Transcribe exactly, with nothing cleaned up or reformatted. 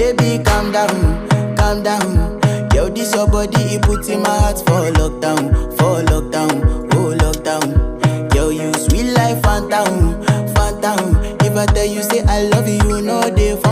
baby, calm down, calm down. Yo, this your body, it puts in my heart for lockdown, for lockdown, oh lockdown. Yo, you sweet life, phantom, phantom. If I tell you say I love you, no day.